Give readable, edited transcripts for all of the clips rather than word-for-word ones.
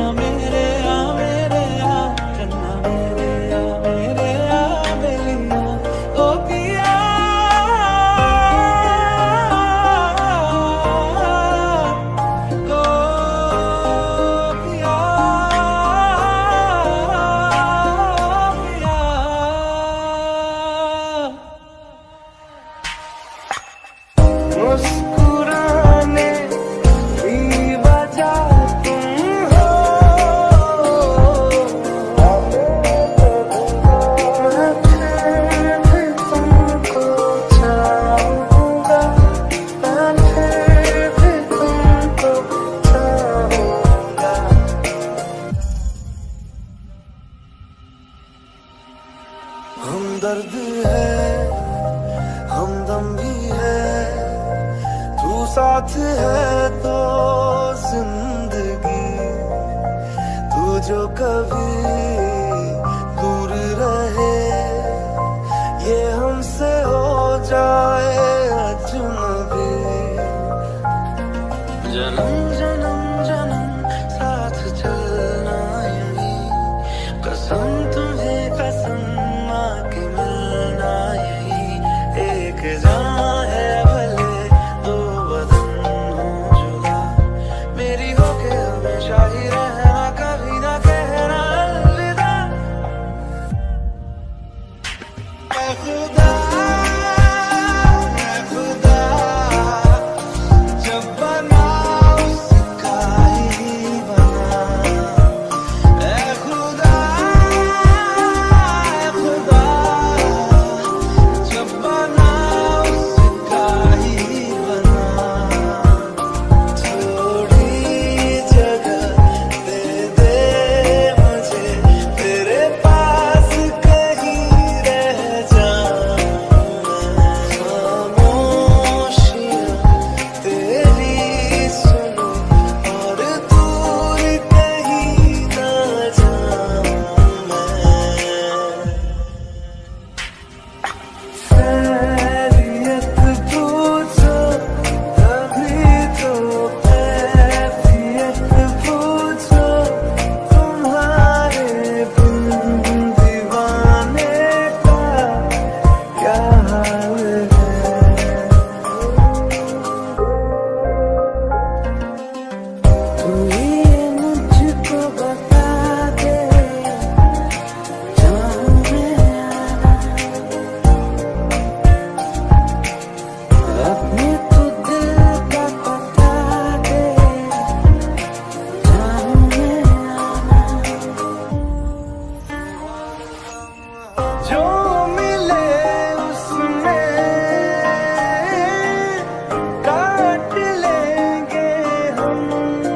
हमदर्द है हमदम भी है, तू साथ है तो जिंदगी, तू जो कभी दूर रहे ये हमसे हो जाए अजनबी। जन्म जन्म जन्म साथ चलना यही, कसम तुम्हें कसम आके मिलना यही। एक जान है भले दो बदन हो जुदा, मेरी होके हमेशा ही रहना, कभी ना कहना अलविदा। ऐ खुदा ऐ खुदा, जब बना उसका ही बना। ऐ खुदा ऐ खुदा, जब बना उसका ही बना। थोड़ी जगह दे दे मुझे, तेरे पास कहीं रह जाऊं मैं। खामोशियां तेरी सुनूं और दूर कहीं ना जाऊं मैं। खैरियत पूछो तभी तो कैफियत पूछो, तुम्हारे बिन दीवाने का क्या हाल है। तू ये मुझको बता दे, जाऊं मैं अपने तो दिल का पता दे, जाऊं मैं जो मिले उसमें काट लेंगे हम,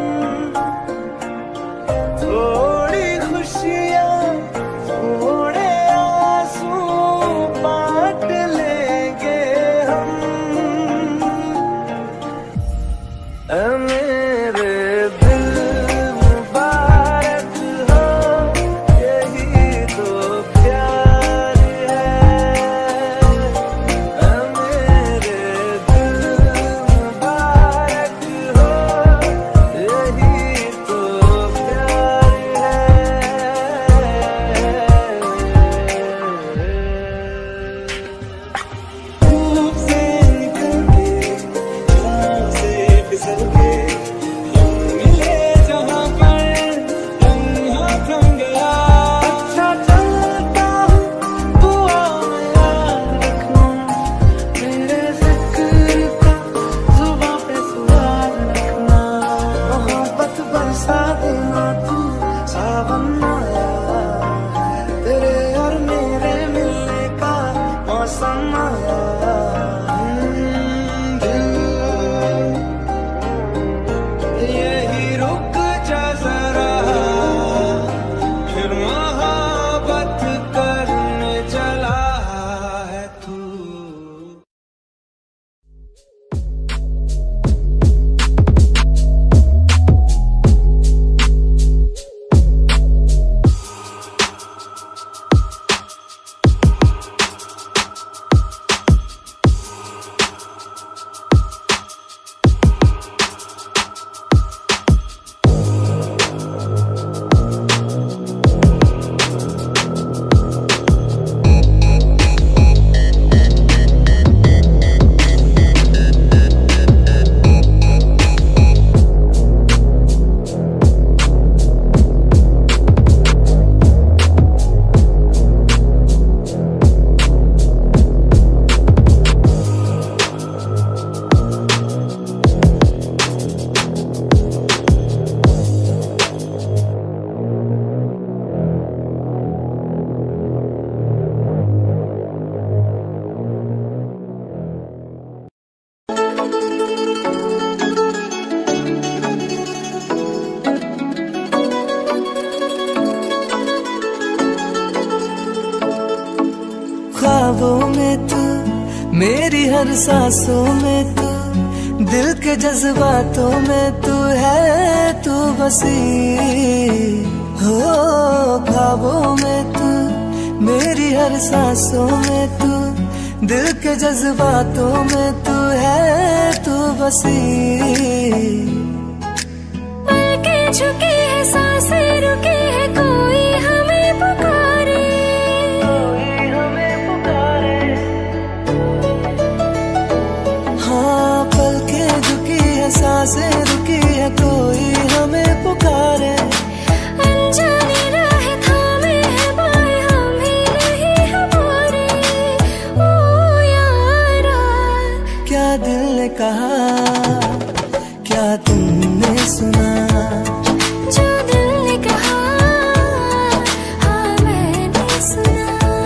थोड़ी खुशियाँ थोड़े आंसू बांट लेंगे हम। ऐ मेरे दिल मुबारक हो, यही तो प्यार है। ऐ मेरे दिल मुबारक हो, यही तो प्यार है। धूप से निकल के छाँव से फिसल के हम मिले जहाँ पर लम्हा थम गया। अच्छा चलता हूँ दुआ में याद रखना, मेरे जिक्र का जुबां पे सुहाग रखना। मोहब्बत बरसा देना तू सावन आया है, तेरे और मेरे मिलने का मौसम आया। दिल यही रुक जा जरा, फिर मोहब्बत करने चला है तू। ख्वाबों में तू, मेरी हर सांसों में तू, दिल के जज्बातों में तू है, तू बसी हो। ख्वाबों में तू, मेरी हर सांसों में तू, दिल के जज्बातों में तू है, तू बसी। पलके झुकी है, सांसें रुकी है, कोई हमें पुकारे, कोई हमें पुकारे। हाँ, पलके झुकी है, सांसें रुकी है, कोई हमें पुकारे। अनजानी राहें थामे है बाएं, हम ही नहीं हमारे। ओ यारा, क्या दिल ने कहा, क्या तुमने सुना, जो दिल ने कहा, हाँ मैंने सुना।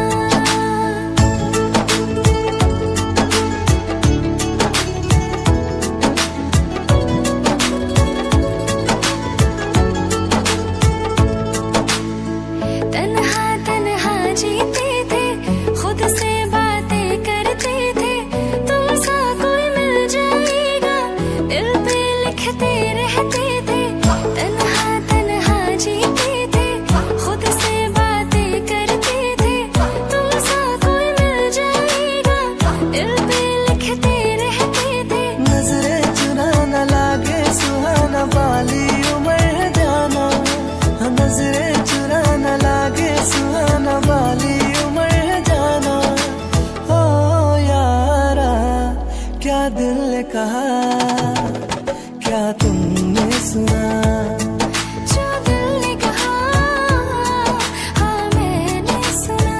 तन्हा तन्हा जीते थे, खुद से बातें करते थे, तुमसा कोई मिल जाएगा, दिल पे लिखते रहते थे। तन्हा तन्हा जीते थे, खुद से बातें करते थे, तुमसा कोई मिल जाएगा, दिल पे लिखते रहते थे। नजरें चुरा न लागे सुहाना, वाली उम्र है जाना। नजरें चुरा न लागे सुहाना, वाली उम्र है जाना। ओ यारा, क्या दिल ने कहा, क्या तुमने सुना, जो दिल ने कहा, हाँ मैंने सुना।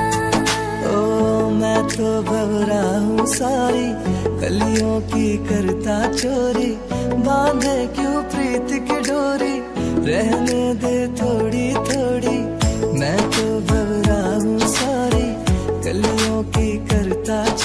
ओ मैं तो भवरा हूँ सारी, कलियों की करता चोरी, बांधे क्यों प्रीत की डोरी, रहने दे थोड़ी थोड़ी। मैं तो भवरा हूँ सारी, कलियों की करता